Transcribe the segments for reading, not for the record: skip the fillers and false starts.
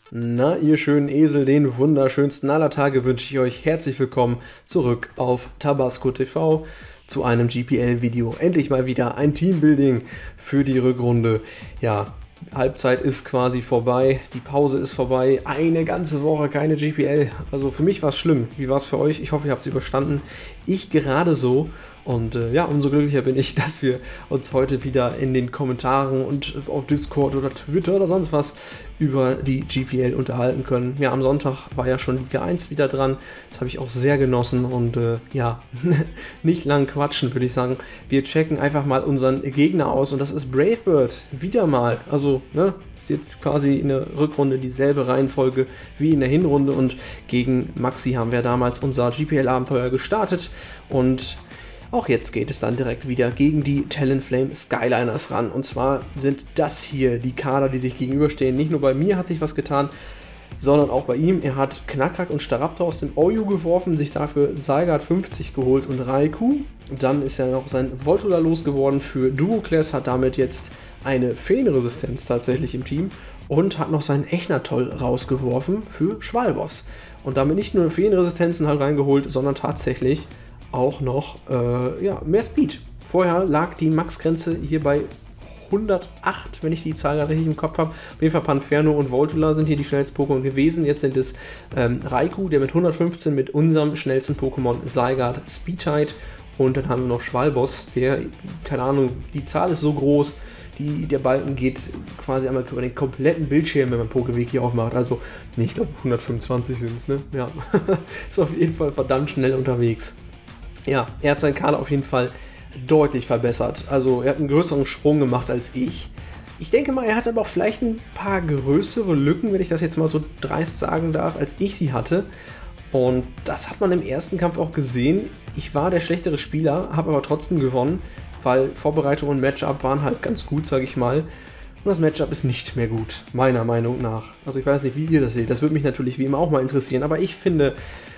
Na, ihr schönen Esel, den wunderschönsten aller Tage wünsche ich euch herzlich willkommen zurück auf Tabasco TV zu einem GPL-Video. Endlich mal wieder ein Teambuilding für die Rückrunde. Ja, Halbzeit ist quasi vorbei, die Pause ist vorbei, eine ganze Woche keine GPL. Also für mich war es schlimm. Wie war es für euch? Ich hoffe, ihr habt es überstanden. Ich gerade so. Und ja, umso glücklicher bin ich, dass wir uns heute wieder in den Kommentaren und auf Discord oder Twitter oder sonst was über die GPL unterhalten können. Ja, am Sonntag war ja schon Liga 1 wieder dran. Das habe ich auch sehr genossen und ja, nicht lang quatschen, würde ich sagen. Wir checken einfach mal unseren Gegner aus und das ist Bravebird. Wieder mal. Also, ne, ist jetzt quasi in der Rückrunde dieselbe Reihenfolge wie in der Hinrunde und gegen Maxi haben wir damals unser GPL-Abenteuer gestartet und auch jetzt geht es dann direkt wieder gegen die Talonflame Skyliners ran. Und zwar sind das hier die Kader, die sich gegenüberstehen. Nicht nur bei mir hat sich was getan, sondern auch bei ihm. Er hat Knackrack und Staraptor aus dem OU geworfen, sich dafür Zygarde 50 geholt und Raikou. Dann ist er noch sein Voltula losgeworden für Duoclass, hat damit jetzt eine Feenresistenz tatsächlich im Team und hat noch seinen Echnatoll rausgeworfen für Schwalboss. Und damit nicht nur Feenresistenzen halt reingeholt, sondern tatsächlich auch noch ja, mehr Speed. Vorher lag die Max-Grenze hier bei 108, wenn ich die Zahl gerade richtig im Kopf habe. Auf jeden Fall Panferno und Voltula sind hier die schnellsten Pokémon gewesen. Jetzt sind es Raikou, der mit 115 mit unserem schnellsten Pokémon Zygarde Speedtide. Und dann haben wir noch Schwalboss, der, keine Ahnung, die Zahl ist so groß, der Balken geht quasi einmal über den kompletten Bildschirm, wenn man Pokeweg hier aufmacht. Also, nee, ich glaube 125 sind es, ne? Ja, ist auf jeden Fall verdammt schnell unterwegs. Ja, er hat seinen Kader auf jeden Fall deutlich verbessert. Also er hat einen größeren Sprung gemacht als ich. Ich denke mal, er hat aber auch vielleicht ein paar größere Lücken, wenn ich das jetzt mal so dreist sagen darf, als ich sie hatte. Und das hat man im ersten Kampf auch gesehen. Ich war der schlechtere Spieler, habe aber trotzdem gewonnen, weil Vorbereitung und Matchup waren halt ganz gut, sage ich mal. Und das Matchup ist nicht mehr gut, meiner Meinung nach. Also ich weiß nicht, wie ihr das seht. Das würde mich natürlich wie immer auch mal interessieren. Aber ich finde,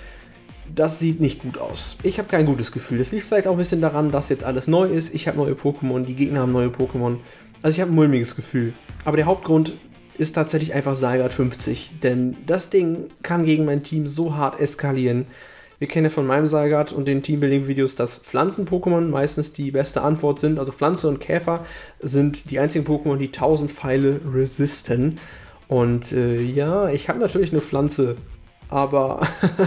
das sieht nicht gut aus. Ich habe kein gutes Gefühl. Das liegt vielleicht auch ein bisschen daran, dass jetzt alles neu ist. Ich habe neue Pokémon, die Gegner haben neue Pokémon. Also ich habe ein mulmiges Gefühl. Aber der Hauptgrund ist tatsächlich einfach Zygarde 50. Denn das Ding kann gegen mein Team so hart eskalieren. Wir kennen ja von meinem Zygarde und den Teambuilding-Videos, dass Pflanzen-Pokémon meistens die beste Antwort sind. Also Pflanze und Käfer sind die einzigen Pokémon, die 1000 Pfeile resisten. Und ja, ich habe natürlich eine Pflanze, aber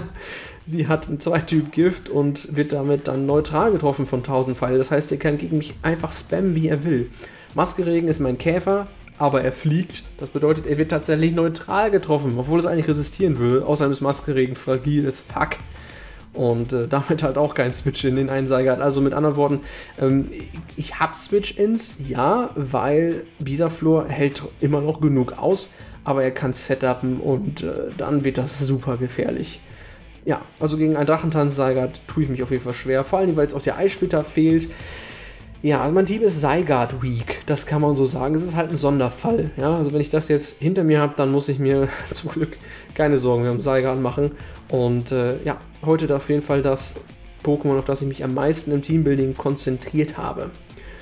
sie hat einen 2-Typ Gift und wird damit dann neutral getroffen von 1000 Pfeile. Das heißt, er kann gegen mich einfach spammen, wie er will. Maskeregen ist mein Käfer, aber er fliegt. Das bedeutet, er wird tatsächlich neutral getroffen, obwohl es eigentlich resistieren würde. Außerdem ist Maskeregen fragil as fuck. Und damit halt auch kein Switch-In in einen Zygarde. Also mit anderen Worten, ich habe Switch-Ins, ja, weil Bisaflor hält immer noch genug aus, aber er kann setupen und dann wird das super gefährlich. Ja, also gegen einen Drachentanz-Zygarde tue ich mich auf jeden Fall schwer, vor allem, weil jetzt auch der Eissplitter fehlt. Ja, also mein Team ist Zygarde weak, das kann man so sagen. Es ist halt ein Sonderfall. Ja, also wenn ich das jetzt hinter mir habe, dann muss ich mir zum Glück keine Sorgen mehr um Zygarde machen. Und ja, heute auf jeden Fall das Pokémon, auf das ich mich am meisten im Teambuilding konzentriert habe.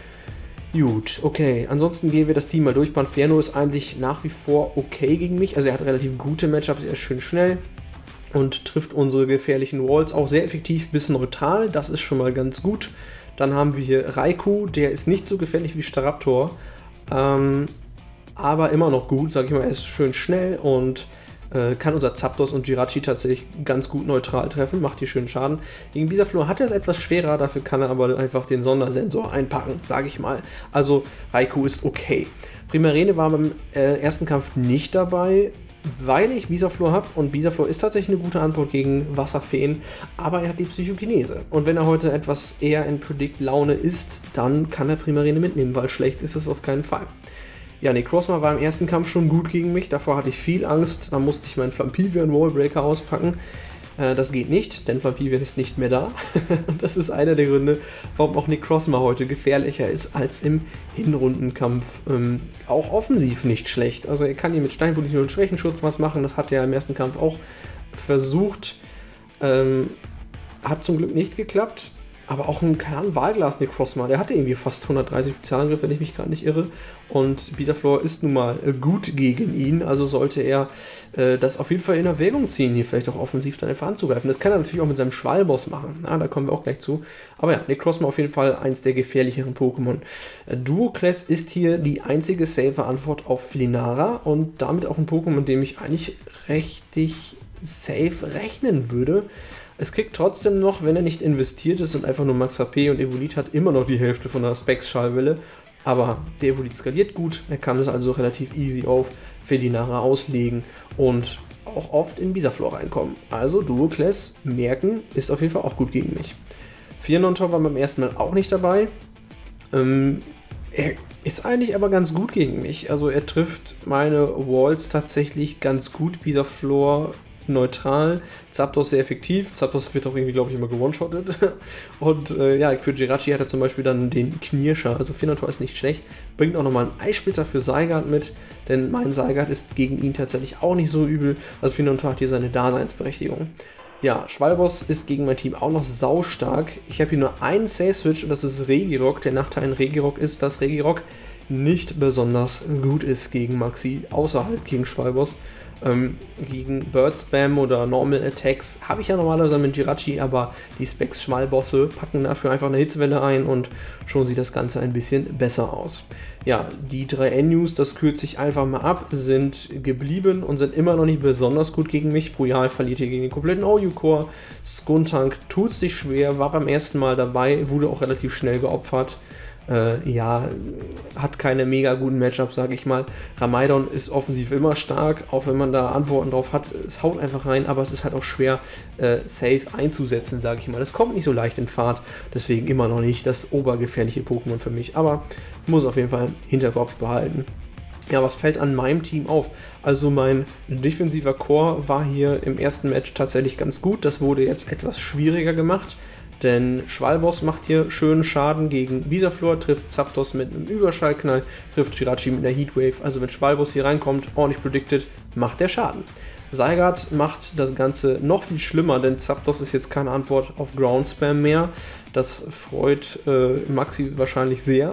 Gut, okay. Ansonsten gehen wir das Team mal durch. Panferno ist eigentlich nach wie vor okay gegen mich. Also er hat relativ gute Matchups, er ist schön schnell und trifft unsere gefährlichen Walls auch sehr effektiv bis neutral. Das ist schon mal ganz gut. Dann haben wir hier Raikou, der ist nicht so gefährlich wie Staraptor, aber immer noch gut, sage ich mal. Er ist schön schnell und kann unser Zapdos und Jirachi tatsächlich ganz gut neutral treffen, macht hier schön Schaden. Gegen Bisaflor hat er es etwas schwerer, dafür kann er aber einfach den Sondersensor einpacken, sage ich mal. Also Raikou ist okay. Primarene war beim ersten Kampf nicht dabei, weil ich Bisaflor habe und Bisaflor ist tatsächlich eine gute Antwort gegen Wasserfeen, aber er hat die Psychokinese. Und wenn er heute etwas eher in Predict-Laune ist, dann kann er Primarene mitnehmen, weil schlecht ist es auf keinen Fall. Ja, Necrozma war im ersten Kampf schon gut gegen mich, davor hatte ich viel Angst, da musste ich meinen Flampivian Wallbreaker auspacken. Das geht nicht, denn Flampivian ist nicht mehr da. Und das ist einer der Gründe, warum auch Necrozma heute gefährlicher ist als im Hinrundenkampf. Auch offensiv nicht schlecht. Also er kann hier mit Steinposition und Schwächenschutz was machen, das hat er im ersten Kampf auch versucht. Hat zum Glück nicht geklappt. Aber auch ein, keine Ahnung, Wahlglas Necrozma, der hatte irgendwie fast 130 Spezialangriff, wenn ich mich gerade nicht irre. Und Bisaflor ist nun mal gut gegen ihn, also sollte er das auf jeden Fall in Erwägung ziehen, hier vielleicht auch offensiv dann einfach anzugreifen. Das kann er natürlich auch mit seinem Schwalboss machen, da kommen wir auch gleich zu. Aber ja, Necrozma auf jeden Fall eins der gefährlicheren Pokémon. Duoclass ist hier die einzige safe Antwort auf Felinara und damit auch ein Pokémon, mit dem ich eigentlich richtig safe rechnen würde. Es kriegt trotzdem noch, wenn er nicht investiert ist und einfach nur Max HP und Evolit hat, immer noch die Hälfte von der Specs-Schallwelle. Aber der Evolit skaliert gut, er kann es also relativ easy auf Felinara auslegen und auch oft in Bisaflor reinkommen. Also Duoclass, merken, ist auf jeden Fall auch gut gegen mich. Fianontor war beim ersten Mal auch nicht dabei. Er ist eigentlich aber ganz gut gegen mich. Also er trifft meine Walls tatsächlich ganz gut. Bisaflor neutral, Zapdos sehr effektiv. Zapdos wird auch irgendwie, glaube ich, immer gewone-shottet. Und ja, für Jirachi hat er zum Beispiel dann den Knirscher. Also Fianontor ist nicht schlecht. Bringt auch nochmal einen Eissplitter für Zygarde mit, denn mein Zygarde ist gegen ihn tatsächlich auch nicht so übel. Also Fianontor hat hier seine Daseinsberechtigung. Ja, Schwalboss ist gegen mein Team auch noch saustark. Ich habe hier nur einen Safe-Switch und das ist Regirock. Der Nachteil in Regirock ist, dass Regirock nicht besonders gut ist gegen Maxi, außer halt gegen Schwalboss. Gegen Bird Spam oder Normal Attacks habe ich ja normalerweise mit Jirachi, aber die Specs-Schmalbosse packen dafür einfach eine Hitzwelle ein und schon sieht das Ganze ein bisschen besser aus. Ja, die 3 N-News, das kürze ich einfach mal ab, sind geblieben und sind immer noch nicht besonders gut gegen mich. Fuyal verliert hier gegen den kompletten OU-Core. Skuntank tut sich schwer, war beim ersten Mal dabei, wurde auch relativ schnell geopfert. Ja, hat keine mega guten Matchups, sage ich mal. Ramaidon ist offensiv immer stark, auch wenn man da Antworten drauf hat. Es haut einfach rein, aber es ist halt auch schwer, safe einzusetzen, sage ich mal. Das kommt nicht so leicht in Fahrt, deswegen immer noch nicht das obergefährliche Pokémon für mich. Aber muss auf jeden Fall im Hinterkopf behalten. Ja, was fällt an meinem Team auf? Also mein defensiver Core war hier im ersten Match tatsächlich ganz gut. Das wurde jetzt etwas schwieriger gemacht. Denn Schwalboss macht hier schönen Schaden gegen Bisaflor, trifft Zapdos mit einem Überschallknall, trifft Jirachi mit einer Heatwave. Also wenn Schwalboss hier reinkommt, ordentlich predicted, macht der Schaden. Zygarde macht das Ganze noch viel schlimmer, denn Zapdos ist jetzt keine Antwort auf Ground Spam mehr. Das freut Maxi wahrscheinlich sehr,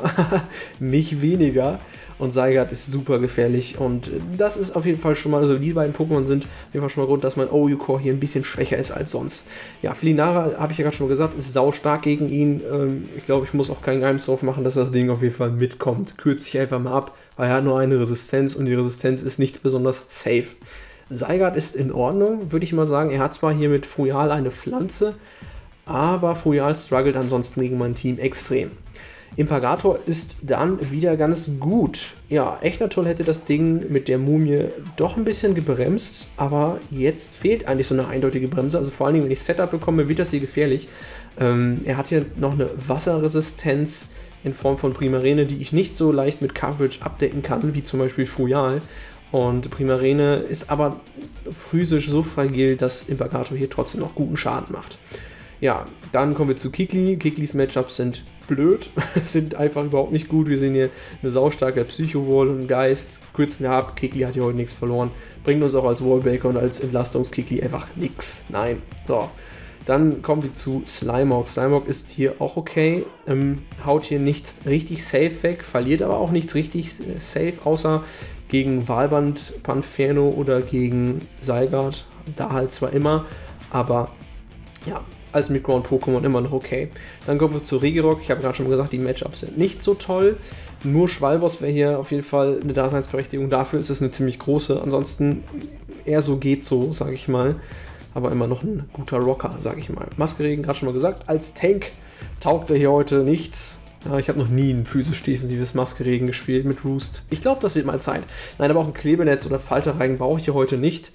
mich weniger. Und Zygarde ist super gefährlich und das ist auf jeden Fall schon mal, also die beiden Pokémon sind auf jeden Fall schon mal Grund, dass mein OU-Core hier ein bisschen schwächer ist als sonst. Ja, Felinara, habe ich ja gerade schon mal gesagt, ist sau stark gegen ihn. Ich glaube, ich muss auch kein Geheimnis drauf machen, dass das Ding auf jeden Fall mitkommt. Kürze ich einfach mal ab, weil er hat nur eine Resistenz und die Resistenz ist nicht besonders safe. Zygarde ist in Ordnung, würde ich mal sagen. Er hat zwar hier mit Fuyal eine Pflanze, aber Fuyal struggelt ansonsten gegen mein Team extrem. Impagator ist dann wieder ganz gut. Ja, Echnaton hätte das Ding mit der Mumie doch ein bisschen gebremst, aber jetzt fehlt eigentlich so eine eindeutige Bremse. Also vor allen Dingen, wenn ich Setup bekomme, wird das hier gefährlich. Er hat hier noch eine Wasserresistenz in Form von Primarene, die ich nicht so leicht mit Coverage abdecken kann, wie zum Beispiel Fuyal. Und Primarene ist aber physisch so fragil, dass Impagator hier trotzdem noch guten Schaden macht. Ja, dann kommen wir zu Kikli. Kiklis Matchups sind blöd, sind einfach überhaupt nicht gut. Wir sehen hier eine saustarke Psycho-Wall und Geist. Kürzen wir ab, Kikli hat hier heute nichts verloren. Bringt uns auch als Wallbreaker und als Entlastungs-Kikli einfach nichts. Nein. So, dann kommen wir zu Slimeox. Slimeox ist hier auch okay, haut hier nichts richtig safe weg, verliert aber auch nichts richtig safe, außer gegen Walband, Panferno oder gegen Zygarde. Da halt zwar immer, aber ja, als Midground-Pokémon immer noch okay. Dann kommen wir zu Regirock. Ich habe gerade schon gesagt, die Matchups sind nicht so toll. Nur Schwalboss wäre hier auf jeden Fall eine Daseinsberechtigung. Dafür ist es eine ziemlich große. Ansonsten eher so geht so, sage ich mal. Aber immer noch ein guter Rocker, sage ich mal. Maskeregen, gerade schon mal gesagt, als Tank taugt er hier heute nichts. Ja, ich habe noch nie ein physisch-defensives Maskeregen gespielt mit Roost. Ich glaube, das wird mal Zeit. Nein, aber auch ein Klebenetz oder Falterreigen brauche ich hier heute nicht.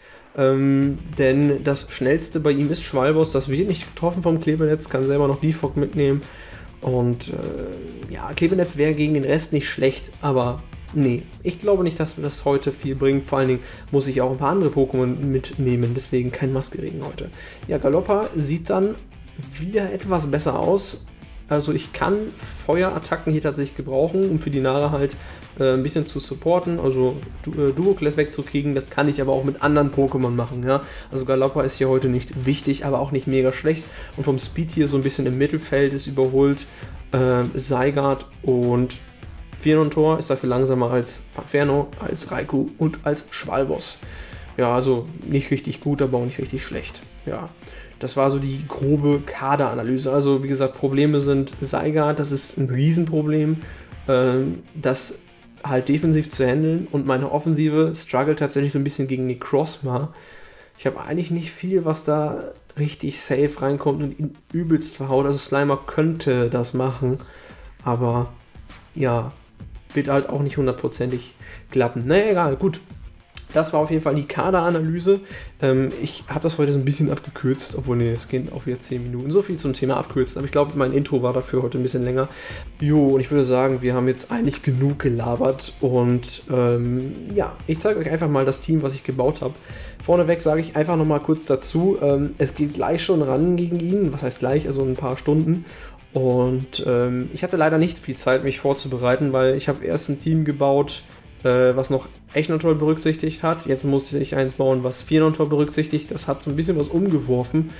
Denn das schnellste bei ihm ist Schwalboss, das wird nicht getroffen vom Klebenetz, kann selber noch Defog mitnehmen und ja, Klebenetz wäre gegen den Rest nicht schlecht, aber nee, ich glaube nicht, dass das heute viel bringt, vor allen Dingen muss ich auch ein paar andere Pokémon mitnehmen, deswegen kein Maskeregen heute. Ja, Galoppa sieht dann wieder etwas besser aus, Also ich kann Feuerattacken hier tatsächlich gebrauchen, um für die Nara halt ein bisschen zu supporten, also Duoclass wegzukriegen. Das kann ich aber auch mit anderen Pokémon machen, ja. Also Galoppa ist hier heute nicht wichtig, aber auch nicht mega schlecht. Und vom Speed hier so ein bisschen im Mittelfeld ist überholt Zygarde und Venusaur ist dafür langsamer als Panferno, als Raikou und als Schwalboss. Ja, also nicht richtig gut, aber auch nicht richtig schlecht. Ja, das war so die grobe Kaderanalyse. Also wie gesagt, Probleme sind Zygarde, das ist ein Riesenproblem, das halt defensiv zu handeln, und meine Offensive struggelt tatsächlich so ein bisschen gegen Necrozma. Ich habe eigentlich nicht viel, was da richtig safe reinkommt und ihn übelst verhaut. Also Slimer könnte das machen, aber ja, wird halt auch nicht hundertprozentig klappen. Naja, egal, gut. Das war auf jeden Fall die Kaderanalyse. Ich habe das heute so ein bisschen abgekürzt, obwohl, nee, es geht auch wieder 10 Minuten. So viel zum Thema abkürzen, aber ich glaube, mein Intro war dafür heute ein bisschen länger. Jo, und ich würde sagen, wir haben jetzt eigentlich genug gelabert und ja, ich zeige euch einfach mal das Team, was ich gebaut habe. Vorneweg sage ich einfach nochmal kurz dazu, es geht gleich schon ran gegen ihn, was heißt gleich, also ein paar Stunden. Und ich hatte leider nicht viel Zeit, mich vorzubereiten, weil ich habe erst ein Team gebaut, was noch Echnontor berücksichtigt hat. Jetzt musste ich eins bauen, was Venusaur berücksichtigt. Das hat so ein bisschen was umgeworfen.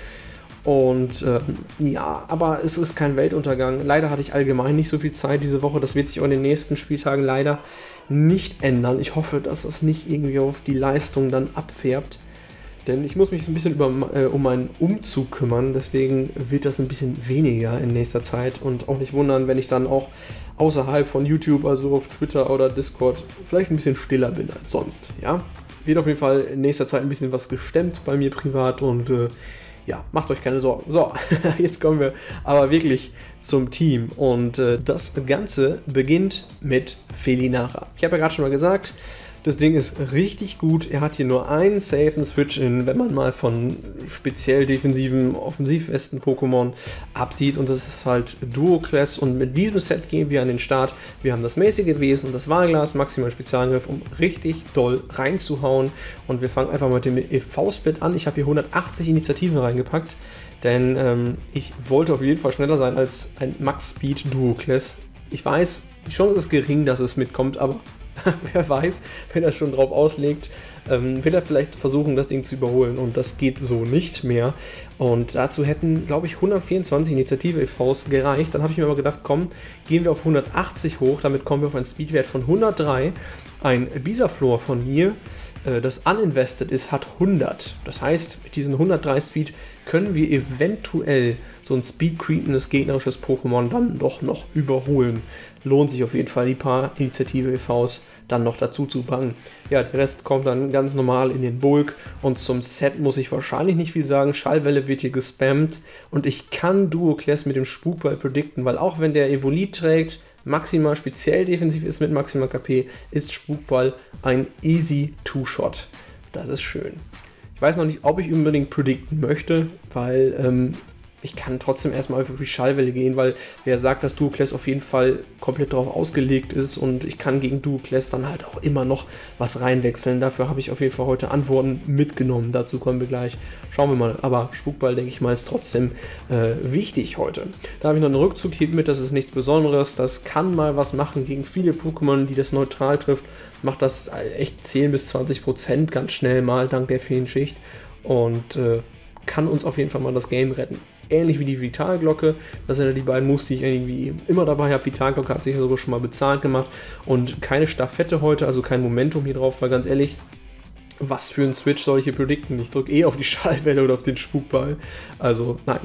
Und ja, aber es ist kein Weltuntergang. Leider hatte ich allgemein nicht so viel Zeit diese Woche. Das wird sich auch in den nächsten Spieltagen leider nicht ändern. Ich hoffe, dass das nicht irgendwie auf die Leistung dann abfärbt. Denn ich muss mich so ein bisschen um meinen Umzug kümmern, deswegen wird das ein bisschen weniger in nächster Zeit, und auch nicht wundern, wenn ich dann auch außerhalb von YouTube, also auf Twitter oder Discord, vielleicht ein bisschen stiller bin als sonst, ja. Wird auf jeden Fall in nächster Zeit ein bisschen was gestemmt bei mir privat, und ja, macht euch keine Sorgen. So, jetzt kommen wir aber wirklich zum Team, und das Ganze beginnt mit Felinara. Ich habe ja gerade schon mal gesagt, das Ding ist richtig gut. Er hat hier nur einen safen Switch-In, wenn man mal von speziell defensiven, offensivfesten Pokémon absieht. Und das ist halt Duoclass. Und mit diesem Set gehen wir an den Start. Wir haben das mäßige Wesen und das Wahlglas, maximal Spezialangriff, um richtig doll reinzuhauen. Und wir fangen einfach mit dem EV-Split an. Ich habe hier 180 Initiativen reingepackt, denn ich wollte auf jeden Fall schneller sein als ein Max-Speed Duoclass. Ich weiß, die Chance ist gering, dass es mitkommt, aber wer weiß, wenn er schon drauf auslegt, will er vielleicht versuchen, das Ding zu überholen, und das geht so nicht mehr. Und dazu hätten, glaube ich, 124 Initiative-EVs gereicht. Dann habe ich mir aber gedacht, komm, gehen wir auf 180 hoch, damit kommen wir auf einen Speedwert von 103. Ein Bisaflor von mir, das uninvested ist, hat 100. Das heißt, mit diesen 103 Speed können wir eventuell so ein Speed-creependes gegnerisches Pokémon dann doch noch überholen. Lohnt sich auf jeden Fall, die paar Initiative-EVs dann noch dazu zu packen. Ja, der Rest kommt dann ganz normal in den Bulk, und zum Set muss ich wahrscheinlich nicht viel sagen. Schallwelle wird hier gespammt, und ich kann Duoclass mit dem Spukball predikten, weil auch wenn der Evolit trägt, maximal speziell defensiv ist mit maximal KP, ist Spukball ein easy Two-Shot. Das ist schön. Ich weiß noch nicht, ob ich unbedingt predikten möchte, weil ich kann trotzdem erstmal einfach für die Schallwelle gehen, weil wer sagt, dass Duoclass auf jeden Fall komplett darauf ausgelegt ist, und ich kann gegen Duoclass dann halt auch immer noch was reinwechseln. Dafür habe ich auf jeden Fall heute Antworten mitgenommen. Dazu kommen wir gleich. Schauen wir mal. Aber Spukball, denke ich mal, ist trotzdem wichtig heute. Da habe ich noch einen Rückzughieb mit, das ist nichts Besonderes. Das kann mal was machen gegen viele Pokémon, die das neutral trifft. Macht das echt 10 bis 20% ganz schnell mal, dank der Feenschicht. Und kann uns auf jeden Fall mal das Game retten. Ähnlich wie die Vitalglocke, das sind ja die beiden Moves, die ich irgendwie immer dabei habe. Vitalglocke hat sich ja sogar schon mal bezahlt gemacht, und keine Staffette heute, also kein Momentum hier drauf, weil ganz ehrlich, was für ein Switch soll ich hier predikten? Ich drücke auf die Schallwelle oder auf den Spukball. Also nein,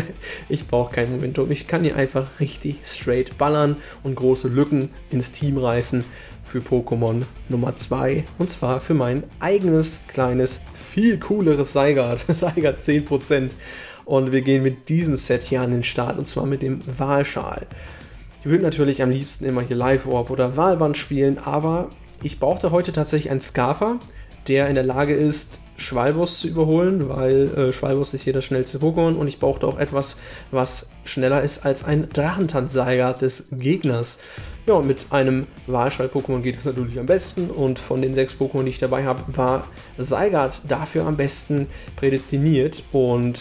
ich brauche kein Momentum. Ich kann hier einfach richtig straight ballern und große Lücken ins Team reißen für Pokémon Nummer 2. Und zwar für mein eigenes, kleines, viel cooleres Zygarde. Zygarde 10%. Und wir gehen mit diesem Set hier an den Start, und zwar mit dem Wahlschal. Ich würde natürlich am liebsten immer hier Live-Orb oder Wahlband spielen, aber ich brauchte heute tatsächlich einen Scarfer, der in der Lage ist, Schwalboss zu überholen, weil Schwalboss ist hier das schnellste Pokémon, und ich brauchte auch etwas, was schneller ist als ein Drachentanz-Zygarde des Gegners. Ja, und mit einem Wahlschal-Pokémon geht es natürlich am besten, und von den 6 Pokémon, die ich dabei habe, war Zygarde dafür am besten prädestiniert, und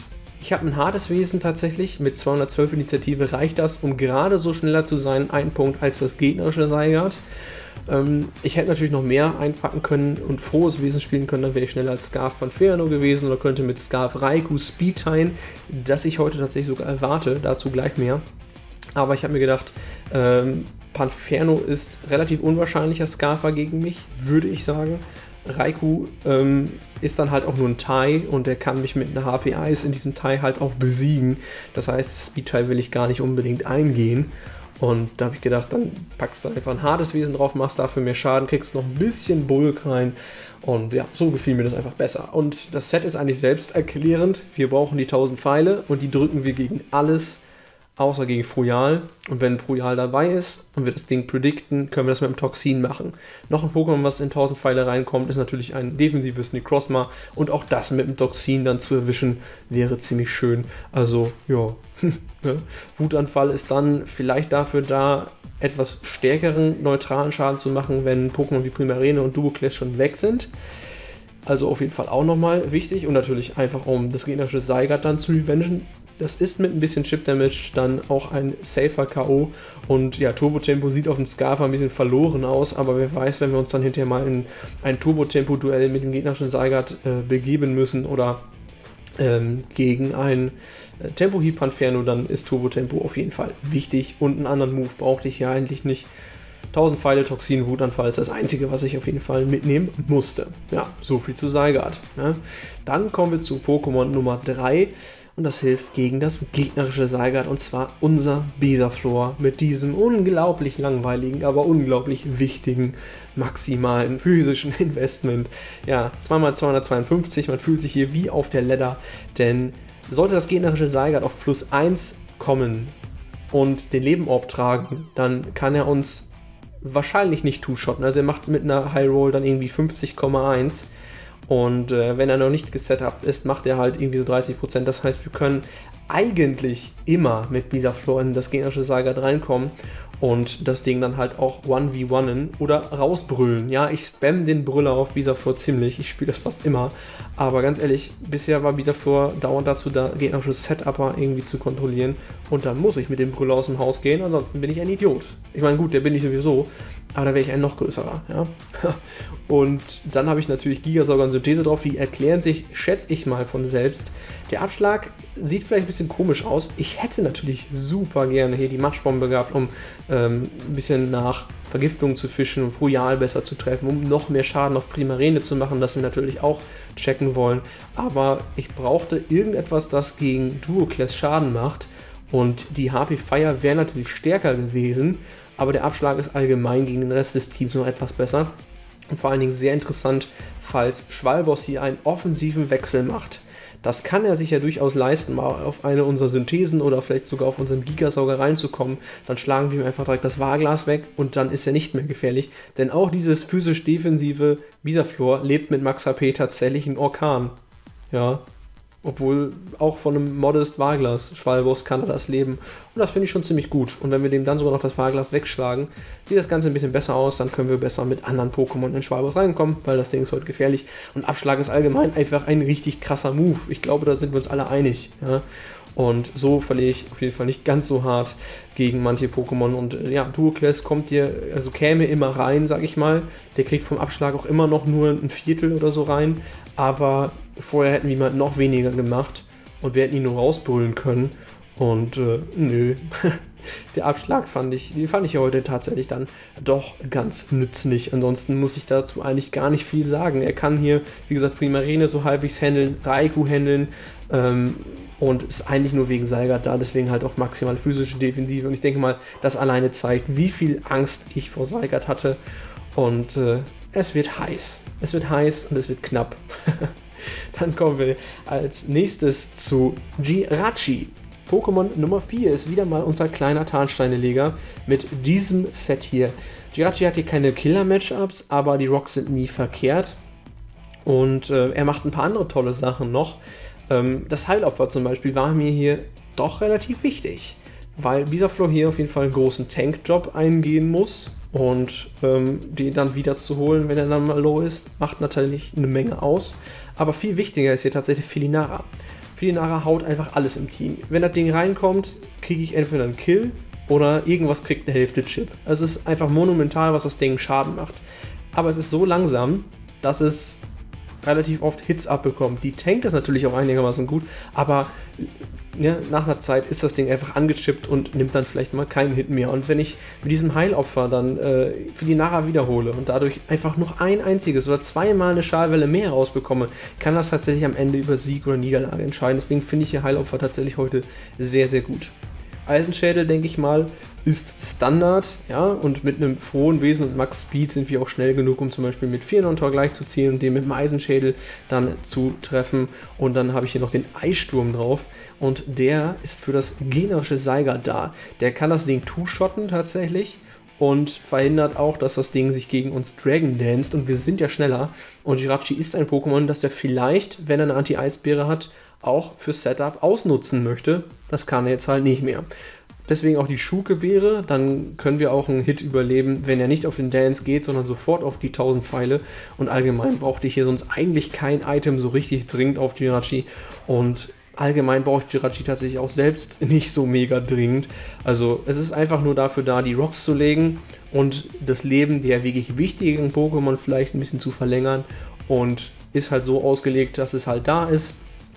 Ich habe ein hartes Wesen tatsächlich, mit 212 Initiative reicht das, um gerade so schneller zu sein, ein Punkt als das gegnerische Zygarde. Ich hätte natürlich noch mehr einpacken können und frohes Wesen spielen können, dann wäre ich schneller als Scarf Panferno gewesen oder könnte mit Scarf Raikou Speed teilen, das ich heute tatsächlich sogar erwarte, dazu gleich mehr. Aber ich habe mir gedacht, Panferno ist relativ unwahrscheinlicher Scarfer gegen mich, würde ich sagen. Raikou ist dann halt auch nur ein Tai und der kann mich mit einer HP Ice in diesem Tai halt auch besiegen. Das heißt, Speed-Tai will ich gar nicht unbedingt eingehen. Und da habe ich gedacht, dann packst du einfach ein hartes Wesen drauf, machst dafür mehr Schaden, kriegst noch ein bisschen Bulk rein. Und ja, so gefiel mir das einfach besser. Und das Set ist eigentlich selbsterklärend. Wir brauchen die 1000 Pfeile und die drücken wir gegen alles, außer gegen Froyal. Und wenn Froyal dabei ist und wir das Ding predikten, können wir das mit dem Toxin machen. Noch ein Pokémon, was in 1000 Pfeile reinkommt, ist natürlich ein defensives Necrozma. Und auch das mit dem Toxin dann zu erwischen, wäre ziemlich schön. Also, ja. Wutanfall ist dann vielleicht dafür da, etwas stärkeren, neutralen Schaden zu machen, wenn Pokémon wie Primarene und Duoclass schon weg sind. Also auf jeden Fall auch nochmal wichtig. Und natürlich einfach, um das gegnerische Zygarde dann zu revengen. Das ist mit ein bisschen Chip-Damage dann auch ein safer K.O. Und ja, Turbo-Tempo sieht auf dem Scarfer ein bisschen verloren aus, aber wer weiß, wenn wir uns dann hinterher mal in ein Turbo-Tempo-Duell mit dem gegnerischen Zygarde begeben müssen oder gegen ein Tempo-Hieb Panferno, dann ist Turbo-Tempo auf jeden Fall wichtig und einen anderen Move brauchte ich ja eigentlich nicht. 1000 Pfeile, Toxin, Wutanfall ist das einzige, was ich auf jeden Fall mitnehmen musste. Ja, so viel zu Zygarde. Ne? Dann kommen wir zu Pokémon Nummer 3 und das hilft gegen das gegnerische Zygarde und zwar unser Bisaflor mit diesem unglaublich langweiligen, aber unglaublich wichtigen maximalen physischen Investment. Ja, 2x252, man fühlt sich hier wie auf der Ladder, denn sollte das gegnerische Zygarde auf plus 1 kommen und den Lebenorb tragen, dann kann er uns wahrscheinlich nicht two-shotten. Also er macht mit einer High Roll dann irgendwie 50,1 und wenn er noch nicht gesetupt ist, macht er halt irgendwie so 30%. Das heißt, wir können eigentlich immer mit Bisaflor in das gegnerische Zygarde reinkommen und das Ding dann halt auch 1v1en oder rausbrüllen. Ja, ich spam den Brüller auf Bisaflor ziemlich, ich spiele das fast immer, aber ganz ehrlich, bisher war Bisaflor dauernd dazu da, gegnerische Setupper irgendwie zu kontrollieren und dann muss ich mit dem Brüller aus dem Haus gehen, ansonsten bin ich ein Idiot. Ich meine, gut, der bin ich sowieso, aber da wäre ich ein noch größerer, ja. Und dann habe ich natürlich Gigasauger und Synthese drauf, die erklären sich, schätze ich mal, von selbst. Der Abschlag sieht vielleicht ein bisschen komisch aus. Ich hätte natürlich super gerne hier die Matschbombe gehabt, um ein bisschen nach Vergiftung zu fischen und Froyal besser zu treffen, um noch mehr Schaden auf Primarene zu machen, das wir natürlich auch checken wollen. Aber ich brauchte irgendetwas, das gegen Duoclass Schaden macht und die HP Fire wäre natürlich stärker gewesen, aber der Abschlag ist allgemein gegen den Rest des Teams noch etwas besser. Und vor allen Dingen sehr interessant, falls Schwalboss hier einen offensiven Wechsel macht. Das kann er sich ja durchaus leisten, mal auf eine unserer Synthesen oder vielleicht sogar auf unseren Gigasauger reinzukommen. Dann schlagen wir ihm einfach direkt das Wahrglas weg und dann ist er nicht mehr gefährlich. Denn auch dieses physisch defensive Bisaflor lebt mit Max HP tatsächlich in Orkan. Ja, obwohl auch von einem Modest Wahrglas Schwalboss kann er das leben. Und das finde ich schon ziemlich gut. Und wenn wir dem dann sogar noch das Wahrglas wegschlagen, sieht das Ganze ein bisschen besser aus. Dann können wir besser mit anderen Pokémon in Schwalboss reinkommen, weil das Ding ist heute gefährlich. Und Abschlag ist allgemein einfach ein richtig krasser Move. Ich glaube, da sind wir uns alle einig. Ja? Und so verliere ich auf jeden Fall nicht ganz so hart gegen manche Pokémon. Und ja, Duoclass kommt hier, also käme immer rein, sag ich mal. Der kriegt vom Abschlag auch immer noch nur ein Viertel oder so rein. Aber vorher hätten wir noch weniger gemacht und wir hätten ihn nur rausbrüllen können. Und nö, der Abschlag den fand ich heute tatsächlich dann doch ganz nützlich. Ansonsten muss ich dazu eigentlich gar nicht viel sagen. Er kann hier, wie gesagt, Primarene so halbwegs handeln, Raikou handeln und ist eigentlich nur wegen Zygarde da, deswegen halt auch maximal physische Defensive. Und ich denke mal, das alleine zeigt, wie viel Angst ich vor Zygarde hatte. Und es wird heiß. Es wird heiß und es wird knapp. Dann kommen wir als nächstes zu Jirachi. Pokémon Nummer 4 ist wieder mal unser kleiner Tarnsteineleger mit diesem Set hier. Jirachi hat hier keine Killer-Matchups, aber die Rocks sind nie verkehrt. Und er macht ein paar andere tolle Sachen noch. Das Heilopfer zum Beispiel war mir hier doch relativ wichtig, weil Bisaflor hier auf jeden Fall einen großen Tank-Job eingehen muss. Und den dann wieder zu holen, wenn er dann mal low ist, macht natürlich eine Menge aus. Aber viel wichtiger ist hier tatsächlich Felinara. Felinara haut einfach alles im Team. Wenn das Ding reinkommt, kriege ich entweder einen Kill oder irgendwas kriegt eine Hälfte Chip. Also es ist einfach monumental, was das Ding Schaden macht. Aber es ist so langsam, dass es relativ oft Hits abbekommt. Die tankt ist natürlich auch einigermaßen gut, aber ja, nach einer Zeit ist das Ding einfach angechippt und nimmt dann vielleicht mal keinen Hit mehr. Und wenn ich mit diesem Heilopfer dann Felinara wiederhole und dadurch einfach noch ein einziges oder zweimal eine Schalwelle mehr rausbekomme, kann das tatsächlich am Ende über Sieg oder Niederlage entscheiden. Deswegen finde ich ihr Heilopfer tatsächlich heute sehr, sehr gut. Eisenschädel, denke ich mal, ist Standard, ja, und mit einem frohen Wesen und Max Speed sind wir auch schnell genug, um zum Beispiel mit 4 Non-Tor gleichzuziehen und den mit dem Eisenschädel dann zu treffen. Und dann habe ich hier noch den Eissturm drauf und der ist für das gegnerische Saiga da. Der kann das Ding two-shotten tatsächlich und verhindert auch, dass das Ding sich gegen uns Dragon danced und wir sind ja schneller. Und Jirachi ist ein Pokémon, das der vielleicht, wenn er eine Anti-Eisbeere hat, auch für Setup ausnutzen möchte. Das kann er jetzt halt nicht mehr. Deswegen auch die Schuke-Beere, dann können wir auch einen Hit überleben, wenn er nicht auf den Dance geht, sondern sofort auf die 1000 Pfeile. Und allgemein brauchte ich hier sonst eigentlich kein Item so richtig dringend auf Jirachi. Und allgemein brauche ich Jirachi tatsächlich auch selbst nicht so mega dringend. Also es ist einfach nur dafür da, die Rocks zu legen und das Leben der wirklich wichtigen Pokémon vielleicht ein bisschen zu verlängern. Und ist halt so ausgelegt, dass es halt da ist,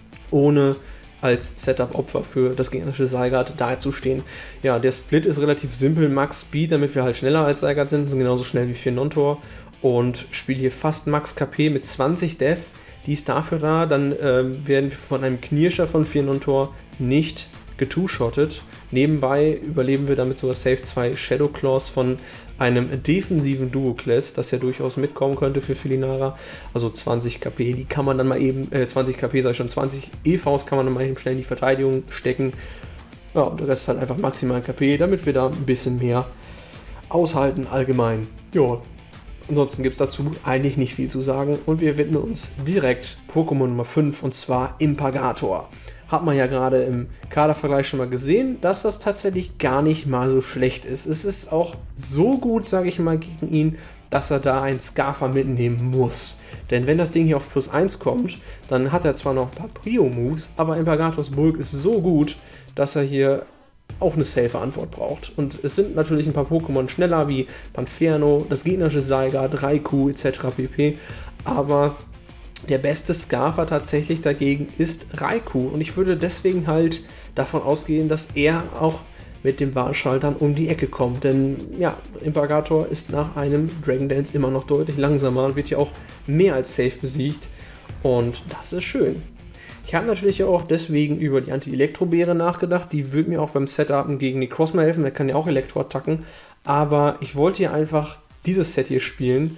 ohne als Setup-Opfer für das gegnerische Zygarde dazustehen. Ja, der Split ist relativ simpel, Max Speed, damit wir halt schneller als Zygarde sind genauso schnell wie 4 Non-Tor und spiele hier fast Max KP mit 20 Def. Die ist dafür da, dann werden wir von einem Knirscher von 4 Non-Tor nicht getwo-shottet. Nebenbei überleben wir damit sogar safe 2 Shadow Claws von einem defensiven Duoclass, das ja durchaus mitkommen könnte für Felinara. Also 20 KP, die kann man dann mal eben, 20 KP sag ich schon, 20 EVs kann man dann mal eben schnell in die Verteidigung stecken. Ja, und der Rest halt einfach maximal KP, damit wir da ein bisschen mehr aushalten allgemein. Ja, ansonsten gibt es dazu eigentlich nicht viel zu sagen und wir widmen uns direkt Pokémon Nummer 5 und zwar Impagator. Hat man ja gerade im Kadervergleich schon mal gesehen, dass das tatsächlich gar nicht mal so schlecht ist. Es ist auch so gut, sage ich mal, gegen ihn, dass er da einen Scarfer mitnehmen muss. Denn wenn das Ding hier auf +1 kommt, dann hat er zwar noch ein paar Prio-Moves, aber Impagators Bulk ist so gut, dass er hier auch eine safe Antwort braucht. Und es sind natürlich ein paar Pokémon schneller, wie Panferno, das gegnerische Zygarde, Raikou etc. pp. Aber der beste Scarfer tatsächlich dagegen ist Raikou und ich würde deswegen halt davon ausgehen, dass er auch mit dem Wahlschaltern um die Ecke kommt, denn ja, Impagator ist nach einem Dragon Dance immer noch deutlich langsamer und wird ja auch mehr als safe besiegt und das ist schön. Ich habe natürlich auch deswegen über die Anti-Elektro-Beere nachgedacht, die wird mir auch beim Setupen gegen Necrozma helfen, der kann ja auch Elektro-Attacken, aber ich wollte hier einfach dieses Set hier spielen.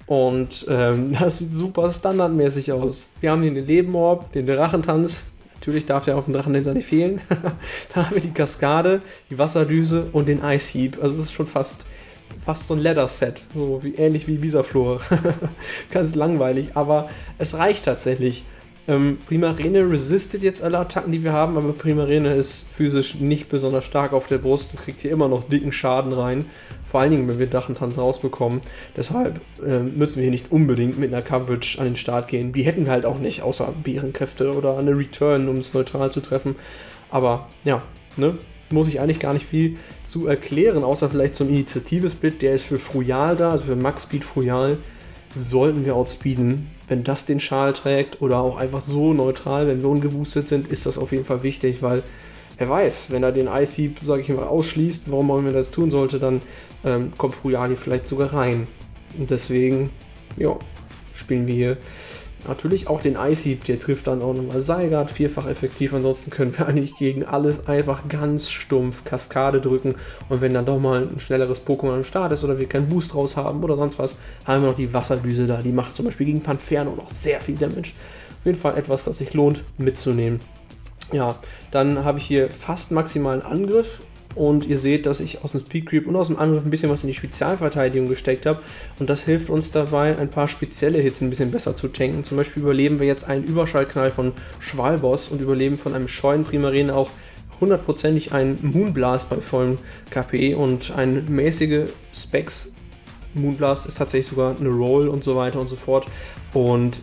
Und das sieht super standardmäßig aus. Wir haben hier den Lebenmorb, den Drachentanz. Natürlich darf der auf dem Drachentanzer nicht fehlen. Dann haben wir die Kaskade, die Wasserdüse und den Ice Heap. Also das ist schon fast so ein Leather-Set. So ähnlich wie Bisaflor. Ganz langweilig, aber es reicht tatsächlich. Primarene resistet jetzt alle Attacken, die wir haben, aber Primarene ist physisch nicht besonders stark auf der Brust und kriegt hier immer noch dicken Schaden rein. Vor allen Dingen, wenn wir Drachentanz rausbekommen. Deshalb müssen wir hier nicht unbedingt mit einer Coverage an den Start gehen. Die hätten wir halt auch nicht, außer Bärenkräfte oder eine Return, um es neutral zu treffen. Aber ja, ne? Muss ich eigentlich gar nicht viel zu erklären, außer vielleicht zum Initiative-Split. Der ist für Frujal da, also für Max Speed Frujal. Sollten wir outspeeden, wenn das den Schal trägt oder auch einfach so neutral, wenn wir ungeboostet sind, ist das auf jeden Fall wichtig, weil wer weiß, wenn er den Ice Heap, sage ich mal, ausschließt, warum man das tun sollte, dann kommt Frujali vielleicht sogar rein. Und deswegen, ja, spielen wir hier natürlich auch den Ice Heap, der trifft dann auch nochmal Zygarde, vierfach effektiv, ansonsten können wir eigentlich gegen alles einfach ganz stumpf Kaskade drücken und wenn dann doch mal ein schnelleres Pokémon am Start ist oder wir keinen Boost raus haben oder sonst was, haben wir noch die Wasserdüse da, die macht zum Beispiel gegen Panferno noch sehr viel Damage. Auf jeden Fall etwas, das sich lohnt mitzunehmen. Ja, dann habe ich hier fast maximalen Angriff. Und ihr seht, dass ich aus dem Speed Creep und aus dem Angriff ein bisschen was in die Spezialverteidigung gesteckt habe. Und das hilft uns dabei, ein paar spezielle Hits ein bisschen besser zu tanken. Zum Beispiel überleben wir jetzt einen Überschallknall von Schwalboss und überleben von einem scheuen Primarene auch hundertprozentig einen Moonblast bei vollem KP. Und ein mäßige Specs Moonblast ist tatsächlich sogar eine Roll und so weiter und so fort. Und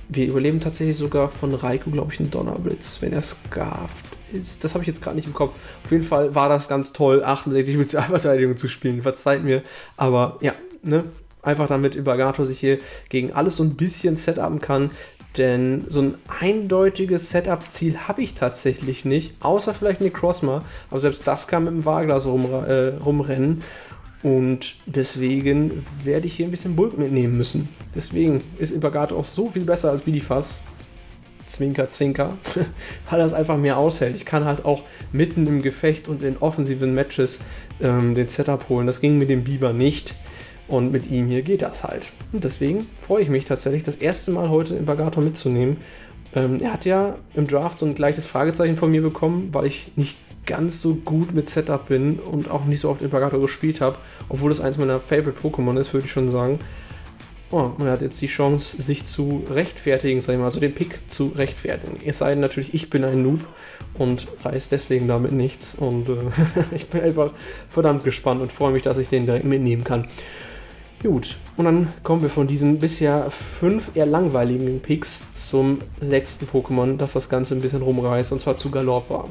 wir überleben tatsächlich sogar von Raikou, glaube ich, einen Donnerblitz, wenn er scarft ist. Das habe ich jetzt gerade nicht im Kopf. Auf jeden Fall war das ganz toll, 68 Spezialverteidigung zu spielen. Verzeiht mir. Aber ja, ne? Einfach damit Ibagato sich hier gegen alles so ein bisschen setupen kann. Denn so ein eindeutiges Setup-Ziel habe ich tatsächlich nicht. Außer vielleicht Necrozma. Aber selbst das kann mit dem Waglas rumrennen. Und deswegen werde ich hier ein bisschen Bulk mitnehmen müssen. Deswegen ist Ibagato auch so viel besser als Bidifas. Zwinker, Zwinker. Weil er es einfach mehr aushält. Ich kann halt auch mitten im Gefecht und in offensiven Matches den Setup holen. Das ging mit dem Biber nicht. Und mit ihm hier geht das halt. Und deswegen freue ich mich tatsächlich, das erste Mal heute Ibagato mitzunehmen. Er hat ja im Draft so ein gleiches Fragezeichen von mir bekommen, weil ich nicht ganz so gut mit Setup bin und auch nicht so oft Ibagato gespielt habe, obwohl es eins meiner Favorite Pokémon ist, würde ich schon sagen. Oh, und er hat jetzt die Chance, sich zu rechtfertigen, sag ich mal, also den Pick zu rechtfertigen. Es sei denn natürlich, ich bin ein Noob und reiß deswegen damit nichts. Und ich bin einfach verdammt gespannt und freue mich, dass ich den direkt mitnehmen kann. Gut, und dann kommen wir von diesen bisher 5 eher langweiligen Picks zum 6. Pokémon, das Ganze ein bisschen rumreißt, und zwar zu Galoppa.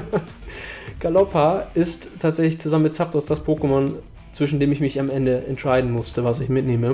Galoppa ist tatsächlich zusammen mit Zapdos das Pokémon, zwischen dem ich mich am Ende entscheiden musste, was ich mitnehme.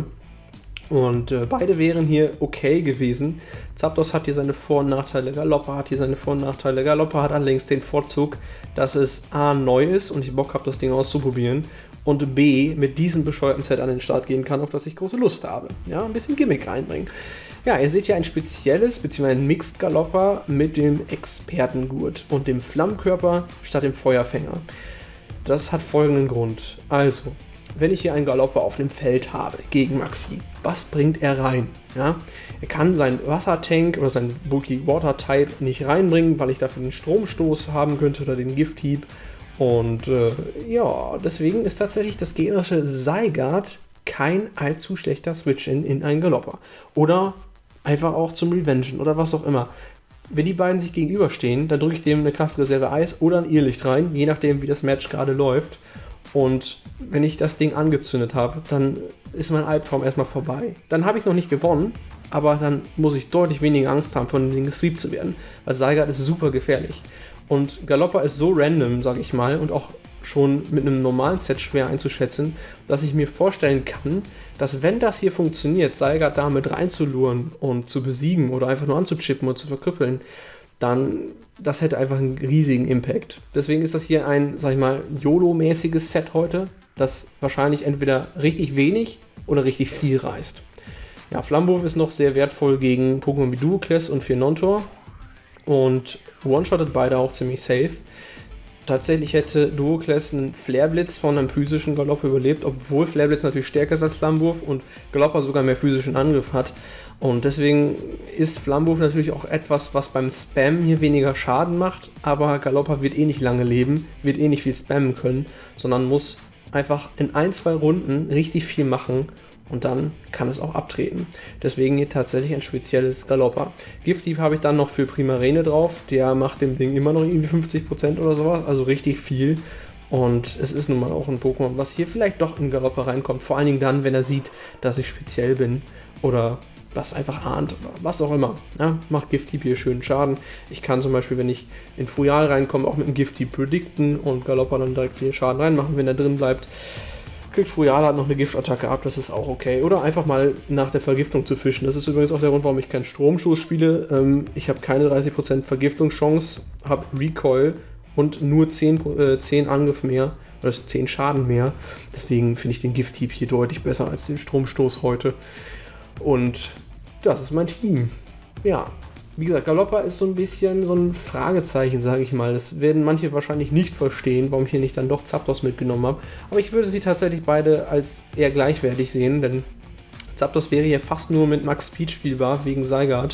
Und beide wären hier okay gewesen. Zapdos hat hier seine Vor- und Nachteile, Galoppa hat hier seine Vor- und Nachteile. Galoppa hat allerdings den Vorzug, dass es A, neu ist und ich Bock habe, das Ding auszuprobieren, und B, mit diesem bescheuerten Set an den Start gehen kann, auf das ich große Lust habe. Ja, ein bisschen Gimmick reinbringen. Ja, ihr seht hier ein spezielles, bzw. ein Mixed Galoppa mit dem Expertengurt und dem Flammkörper statt dem Feuerfänger. Das hat folgenden Grund. Also, wenn ich hier einen Galoppa auf dem Feld habe gegen Maxi, was bringt er rein? Ja, er kann seinen Wassertank oder seinen Bulky Water Type nicht reinbringen, weil ich dafür den Stromstoß haben könnte oder den Gift-Hieb. Und ja, deswegen ist tatsächlich das gegnerische Zygarde kein allzu schlechter Switch-In in einen Galoppa. Oder einfach auch zum Revengen oder was auch immer. Wenn die beiden sich gegenüberstehen, dann drücke ich dem eine Kraftreserve Eis oder ein Irrlicht rein, je nachdem wie das Match gerade läuft. Und wenn ich das Ding angezündet habe, dann ist mein Albtraum erstmal vorbei. Dann habe ich noch nicht gewonnen, aber dann muss ich deutlich weniger Angst haben, von dem Ding gesweept zu werden. Weil Zygarde ist super gefährlich. Und Galoppa ist so random, sage ich mal, und auch schon mit einem normalen Set schwer einzuschätzen, dass ich mir vorstellen kann, dass wenn das hier funktioniert, Zygarde da mit reinzuluren und zu besiegen oder einfach nur anzuchippen und zu verkrüppeln, dann das hätte einfach einen riesigen Impact. Deswegen ist das hier ein, sag ich mal, YOLO-mäßiges Set heute, das wahrscheinlich entweder richtig wenig oder richtig viel reißt. Ja, Flammenwurf ist noch sehr wertvoll gegen Pokémon wie Duoclass und Firnontor und one-shottet beide auch ziemlich safe. Tatsächlich hätte Duoclass einen Flareblitz von einem physischen Galoppa überlebt, obwohl Flareblitz natürlich stärker ist als Flammenwurf und Galoppa sogar mehr physischen Angriff hat. Und deswegen ist Flammenwurf natürlich auch etwas, was beim Spam hier weniger Schaden macht, aber Galoppa wird eh nicht lange leben, wird eh nicht viel spammen können, sondern muss einfach in 1-2 Runden richtig viel machen und dann kann es auch abtreten. Deswegen hier tatsächlich ein spezielles Galoppa. Gift-Hieb habe ich dann noch für Primarene drauf, der macht dem Ding immer noch irgendwie 50% oder sowas, also richtig viel. Und es ist nun mal auch ein Pokémon, was hier vielleicht doch in Galoppa reinkommt, vor allen Dingen dann, wenn er sieht, dass ich speziell bin oder was einfach ahnt oder was auch immer. Ja, macht Gift-Hieb hier schön Schaden. Ich kann zum Beispiel, wenn ich in Fuyal reinkomme, auch mit dem Gift-Hieb predikten und Galoppa dann direkt viel Schaden reinmachen, wenn er drin bleibt. Kriegt Fuyal halt noch eine Giftattacke ab, das ist auch okay. Oder einfach mal nach der Vergiftung zu fischen. Das ist übrigens auch der Grund, warum ich keinen Stromstoß spiele. Ich habe keine 30% Vergiftungschance, habe Recoil und nur 10 Angriff mehr, oder 10 Schaden mehr. Deswegen finde ich den Gift-Hieb hier deutlich besser als den Stromstoß heute. Und das ist mein Team. Ja, wie gesagt, Galoppa ist so ein bisschen so ein Fragezeichen, sage ich mal. Das werden manche wahrscheinlich nicht verstehen, warum ich hier nicht dann doch Zapdos mitgenommen habe. Aber ich würde sie tatsächlich beide als eher gleichwertig sehen, denn Zapdos wäre hier fast nur mit Max Speed spielbar, wegen Zygarde.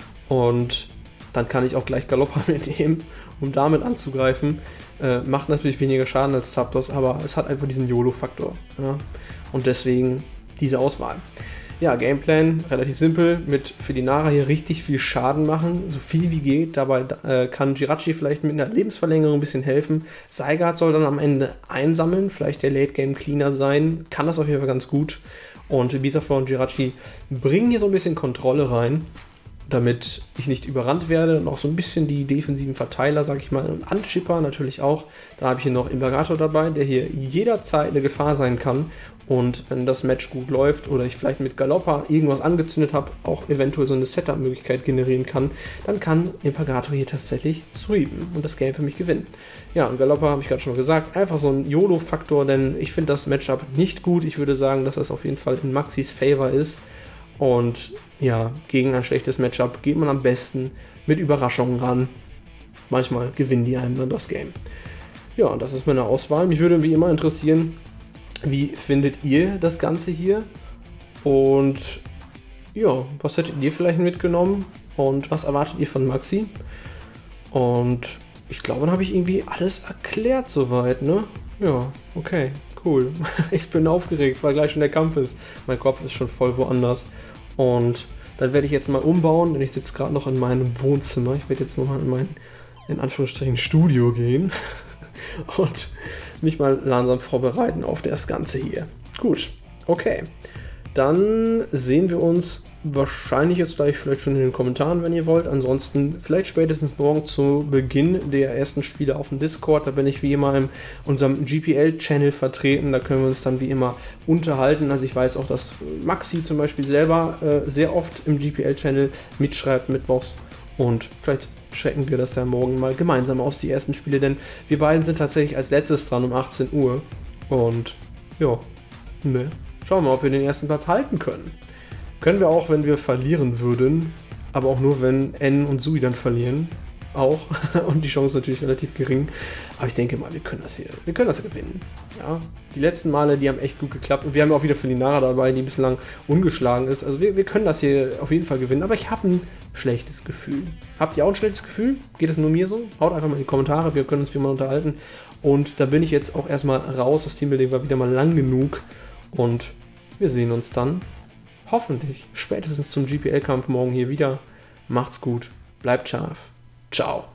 Und dann kann ich auch gleich Galoppa mitnehmen, um damit anzugreifen. Macht natürlich weniger Schaden als Zapdos, aber es hat einfach diesen YOLO-Faktor. Ja? Und deswegen diese Auswahl. Ja, Gameplan relativ simpel, mit Felinara hier richtig viel Schaden machen, so viel wie geht. Dabei kann Jirachi vielleicht mit einer Lebensverlängerung ein bisschen helfen. Zygarde soll dann am Ende einsammeln, vielleicht der Late-Game-Cleaner sein, kann das auf jeden Fall ganz gut. Und Bisaflor und Jirachi bringen hier so ein bisschen Kontrolle rein. damit ich nicht überrannt werde und auch so ein bisschen die defensiven Verteiler, sag ich mal, und Anchipper natürlich auch. Da habe ich hier noch Imperator dabei, der hier jederzeit eine Gefahr sein kann. Und wenn das Match gut läuft oder ich vielleicht mit Galoppa irgendwas angezündet habe, auch eventuell so eine Setup-Möglichkeit generieren kann, dann kann Imperator hier tatsächlich sweepen und das Game für mich gewinnen. Ja, und Galoppa habe ich gerade schon gesagt, einfach so ein YOLO-Faktor, denn ich finde das Matchup nicht gut. Ich würde sagen, dass das auf jeden Fall in Maxis Favor ist. Und ja, gegen ein schlechtes Matchup geht man am besten mit Überraschungen ran. Manchmal gewinnen die einem dann das Game. Ja, und das ist meine Auswahl. Mich würde wie immer interessieren, wie findet ihr das Ganze hier? Und ja, was hättet ihr vielleicht mitgenommen? Und was erwartet ihr von Maxi? Und ich glaube, dann habe ich irgendwie alles erklärt soweit, ne? Ja, okay, cool. Ich bin aufgeregt, weil gleich schon der Kampf ist. Mein Kopf ist schon voll woanders. Und dann werde ich jetzt mal umbauen, denn ich sitze gerade noch in meinem Wohnzimmer. Ich werde jetzt nochmal in mein, in Anführungsstrichen, Studio gehen und mich mal langsam vorbereiten auf das Ganze hier. Gut, okay. Dann sehen wir uns wahrscheinlich jetzt gleich vielleicht schon in den Kommentaren, wenn ihr wollt. Ansonsten vielleicht spätestens morgen zu Beginn der ersten Spiele auf dem Discord. Da bin ich wie immer in unserem GPL-Channel vertreten. Da können wir uns dann wie immer unterhalten. Also ich weiß auch, dass Maxi zum Beispiel selber sehr oft im GPL-Channel mitschreibt mittwochs. Und vielleicht checken wir das ja morgen mal gemeinsam aus, die ersten Spiele. Denn wir beiden sind tatsächlich als letztes dran um 18 Uhr. Und ja, ne. Schauen wir mal, ob wir den ersten Platz halten können. Können wir auch, wenn wir verlieren würden, aber auch nur, wenn N und Sui dann verlieren. Auch. Und die Chance ist natürlich relativ gering. Aber ich denke mal, wir können das gewinnen. Ja, die letzten Male, die haben echt gut geklappt. Und wir haben auch wieder Felinara dabei, die bislang ungeschlagen ist. Also wir können das hier auf jeden Fall gewinnen. Aber ich habe ein schlechtes Gefühl. Habt ihr auch ein schlechtes Gefühl? Geht es nur mir so? Haut einfach mal in die Kommentare. Wir können uns wieder mal unterhalten. Und da bin ich jetzt auch erstmal raus. Das Teambuilding war wieder mal lang genug. Und wir sehen uns dann hoffentlich spätestens zum GPL-Kampf morgen hier wieder. Macht's gut, bleibt scharf. Ciao.